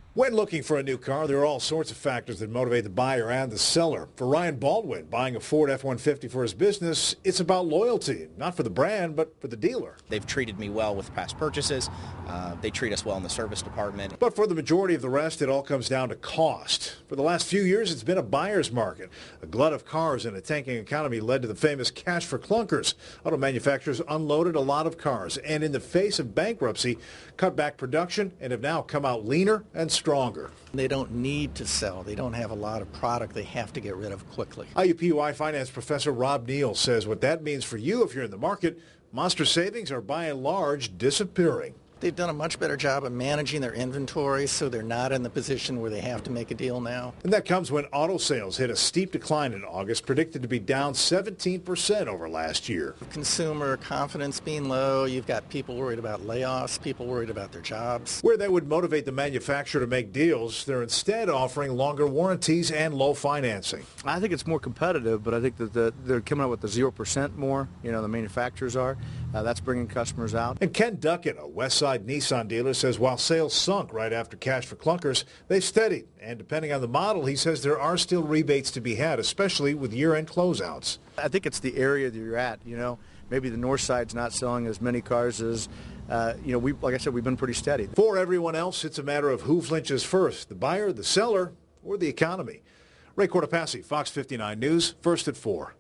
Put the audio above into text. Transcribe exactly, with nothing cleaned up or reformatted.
When looking for a new car, there are all sorts of factors that motivate the buyer and the seller. For Ryan Baldwin, buying a Ford F one fifty for his business, it's about loyalty, not for the brand, but for the dealer. They've treated me well with past purchases. Uh, they treat us well in the service department. But for the majority of the rest, it all comes down to cost. For the last few years, it's been a buyer's market. A glut of cars and a tanking economy led to the famous cash for clunkers. Auto manufacturers unloaded a lot of cars and, in the face of bankruptcy, cut back production and have now come out leaner and stronger. They don't need to sell. They don't have a lot of product they have to get rid of quickly. I U P U I finance professor Rob Neal says what that means for you if you're in the market, monster savings are by and large disappearing. They've done a much better job of managing their inventory, so they're not in the position where they have to make a deal now. And that comes when auto sales hit a steep decline in August, predicted to be down seventeen percent over last year. Consumer confidence being low, you've got people worried about layoffs, people worried about their jobs. Where that would motivate the manufacturer to make deals, they're instead offering longer warranties and low financing. I think it's more competitive, but I think that the, they're coming up with the zero percent more, you know, the manufacturers are. Uh, that's bringing customers out. And Ken Duckett, a West Side Nissan dealer, says while sales sunk right after cash for clunkers, they've steadied. And depending on the model, he says there are still rebates to be had, especially with year-end closeouts. I think it's the area that you're at, you know. Maybe the north side's not selling as many cars as, uh, you know, we, like I said, we've been pretty steady. For everyone else, it's a matter of who flinches first, the buyer, the seller, or the economy. Ray Cortopassi, Fox fifty-nine News, first at four.